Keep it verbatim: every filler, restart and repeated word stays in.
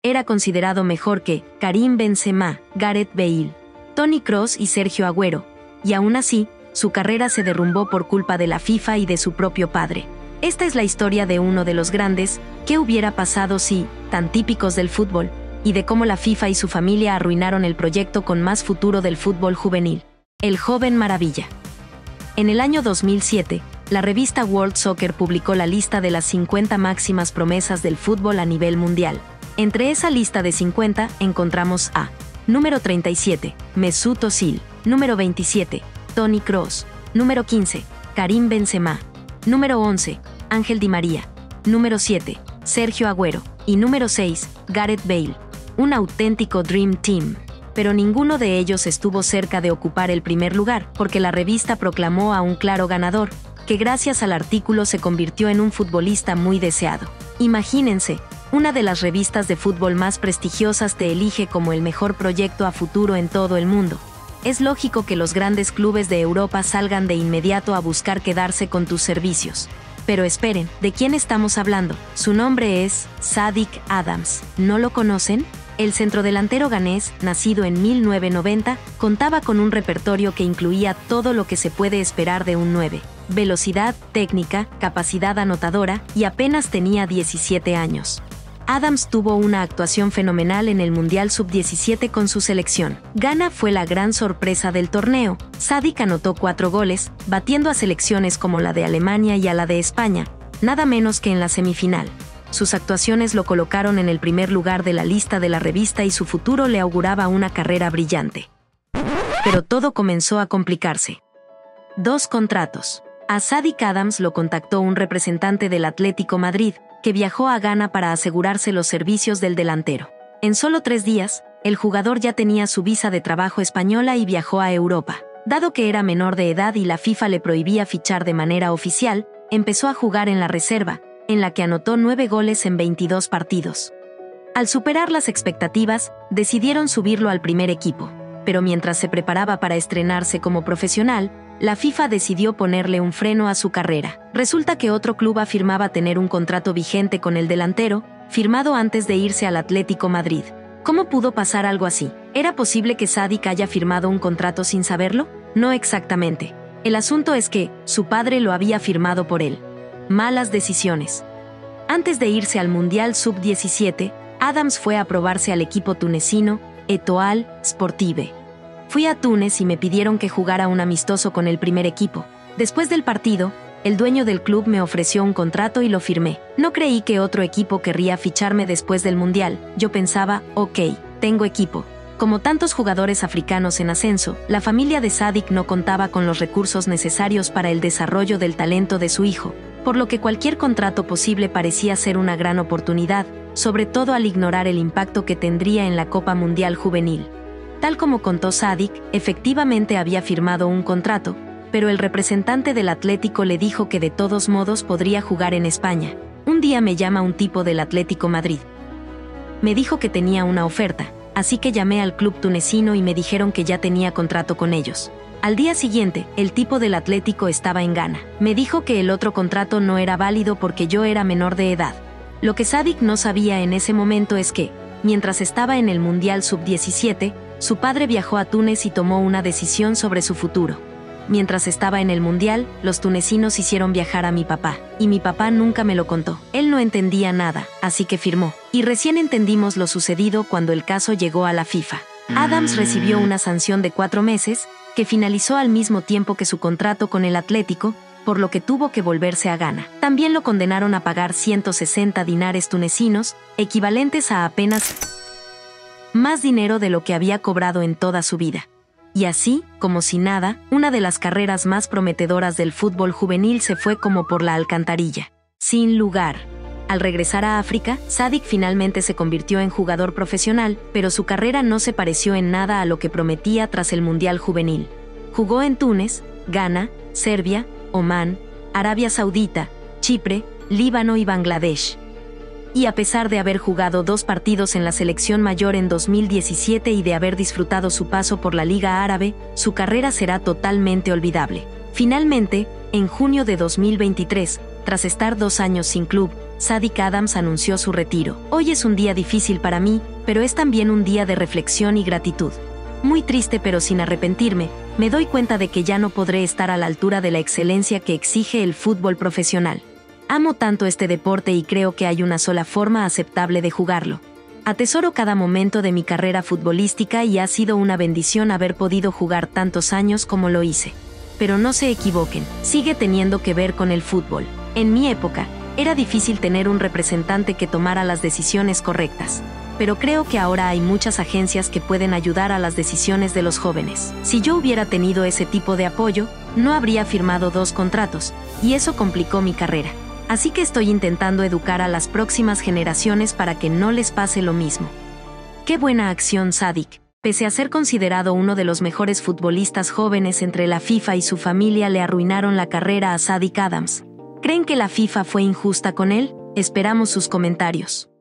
era considerado mejor que Karim Benzema, Gareth Bale, Toni Kroos y Sergio Agüero, y aún así, su carrera se derrumbó por culpa de la FIFA y de su propio padre. Esta es la historia de uno de los grandes, ¿qué hubiera pasado si?, tan típicos del fútbol, y de cómo la FIFA y su familia arruinaron el proyecto con más futuro del fútbol juvenil. El joven maravilla. En el año dos mil siete, la revista World Soccer publicó la lista de las cincuenta máximas promesas del fútbol a nivel mundial. Entre esa lista de cincuenta encontramos a número treinta y siete, Mesut Özil, número veintisiete, Toni Kroos, número quince, Karim Benzema, número once, Ángel Di María, número siete, Sergio Agüero, y número seis, Gareth Bale. Un auténtico Dream Team. Pero ninguno de ellos estuvo cerca de ocupar el primer lugar, porque la revista proclamó a un claro ganador, que gracias al artículo se convirtió en un futbolista muy deseado. Imagínense, una de las revistas de fútbol más prestigiosas te elige como el mejor proyecto a futuro en todo el mundo. Es lógico que los grandes clubes de Europa salgan de inmediato a buscar quedarse con tus servicios. Pero esperen, ¿de quién estamos hablando? Su nombre es Sadik Adams. ¿No lo conocen? El centrodelantero ganés, nacido en mil novecientos noventa, contaba con un repertorio que incluía todo lo que se puede esperar de un nueve. Velocidad, técnica, capacidad anotadora, y apenas tenía diecisiete años. Adams tuvo una actuación fenomenal en el Mundial sub diecisiete con su selección. Ghana fue la gran sorpresa del torneo. Sadik anotó cuatro goles, batiendo a selecciones como la de Alemania y a la de España, nada menos que en la semifinal. Sus actuaciones lo colocaron en el primer lugar de la lista de la revista y su futuro le auguraba una carrera brillante. Pero todo comenzó a complicarse. Dos contratos. A Sadik Adams lo contactó un representante del Atlético Madrid, que viajó a Ghana para asegurarse los servicios del delantero. En solo tres días, el jugador ya tenía su visa de trabajo española y viajó a Europa. Dado que era menor de edad y la FIFA le prohibía fichar de manera oficial, empezó a jugar en la reserva, en la que anotó nueve goles en veintidós partidos. Al superar las expectativas, decidieron subirlo al primer equipo, pero mientras se preparaba para estrenarse como profesional, la FIFA decidió ponerle un freno a su carrera. Resulta que otro club afirmaba tener un contrato vigente con el delantero, firmado antes de irse al Atlético Madrid. ¿Cómo pudo pasar algo así? ¿Era posible que Sadik haya firmado un contrato sin saberlo? No exactamente. El asunto es que su padre lo había firmado por él. Malas decisiones. Antes de irse al Mundial sub diecisiete, Adams fue a probarse al equipo tunecino, Etoile Sportive. Fui a Túnez y me pidieron que jugara un amistoso con el primer equipo. Después del partido, el dueño del club me ofreció un contrato y lo firmé. No creí que otro equipo querría ficharme después del Mundial. Yo pensaba, ok, tengo equipo. Como tantos jugadores africanos en ascenso, la familia de Sadik no contaba con los recursos necesarios para el desarrollo del talento de su hijo, por lo que cualquier contrato posible parecía ser una gran oportunidad, sobre todo al ignorar el impacto que tendría en la Copa Mundial Juvenil. Tal como contó Sadik, efectivamente había firmado un contrato, pero el representante del Atlético le dijo que de todos modos podría jugar en España. Un día me llama un tipo del Atlético Madrid. Me dijo que tenía una oferta, así que llamé al club tunecino y me dijeron que ya tenía contrato con ellos. Al día siguiente, el tipo del Atlético estaba en Ghana. Me dijo que el otro contrato no era válido porque yo era menor de edad. Lo que Sadik no sabía en ese momento es que, mientras estaba en el Mundial sub diecisiete, su padre viajó a Túnez y tomó una decisión sobre su futuro. Mientras estaba en el Mundial, los tunecinos hicieron viajar a mi papá, y mi papá nunca me lo contó. Él no entendía nada, así que firmó. Y recién entendimos lo sucedido cuando el caso llegó a la FIFA. Adams recibió una sanción de cuatro meses, que finalizó al mismo tiempo que su contrato con el Atlético, por lo que tuvo que volverse a Ghana. También lo condenaron a pagar ciento sesenta dinares tunecinos, equivalentes a apenas más dinero de lo que había cobrado en toda su vida. Y así, como si nada, una de las carreras más prometedoras del fútbol juvenil se fue como por la alcantarilla. Sin lugar. Al regresar a África, Sadik finalmente se convirtió en jugador profesional, pero su carrera no se pareció en nada a lo que prometía tras el Mundial Juvenil. Jugó en Túnez, Ghana, Serbia, Omán, Arabia Saudita, Chipre, Líbano y Bangladesh. Y a pesar de haber jugado dos partidos en la selección mayor en dos mil diecisiete y de haber disfrutado su paso por la Liga Árabe, su carrera será totalmente olvidable. Finalmente, en junio de dos mil veintitrés, tras estar dos años sin club, Sadik Adams anunció su retiro. Hoy es un día difícil para mí, pero es también un día de reflexión y gratitud. Muy triste pero sin arrepentirme, me doy cuenta de que ya no podré estar a la altura de la excelencia que exige el fútbol profesional. Amo tanto este deporte y creo que hay una sola forma aceptable de jugarlo. Atesoro cada momento de mi carrera futbolística y ha sido una bendición haber podido jugar tantos años como lo hice. Pero no se equivoquen, sigue teniendo que ver con el fútbol. En mi época, era difícil tener un representante que tomara las decisiones correctas. Pero creo que ahora hay muchas agencias que pueden ayudar a las decisiones de los jóvenes. Si yo hubiera tenido ese tipo de apoyo, no habría firmado dos contratos, y eso complicó mi carrera. Así que estoy intentando educar a las próximas generaciones para que no les pase lo mismo. ¡Qué buena acción, Sadik! Pese a ser considerado uno de los mejores futbolistas jóvenes entre la FIFA y su familia le arruinaron la carrera a Sadik Adams. ¿Creen que la FIFA fue injusta con él? Esperamos sus comentarios.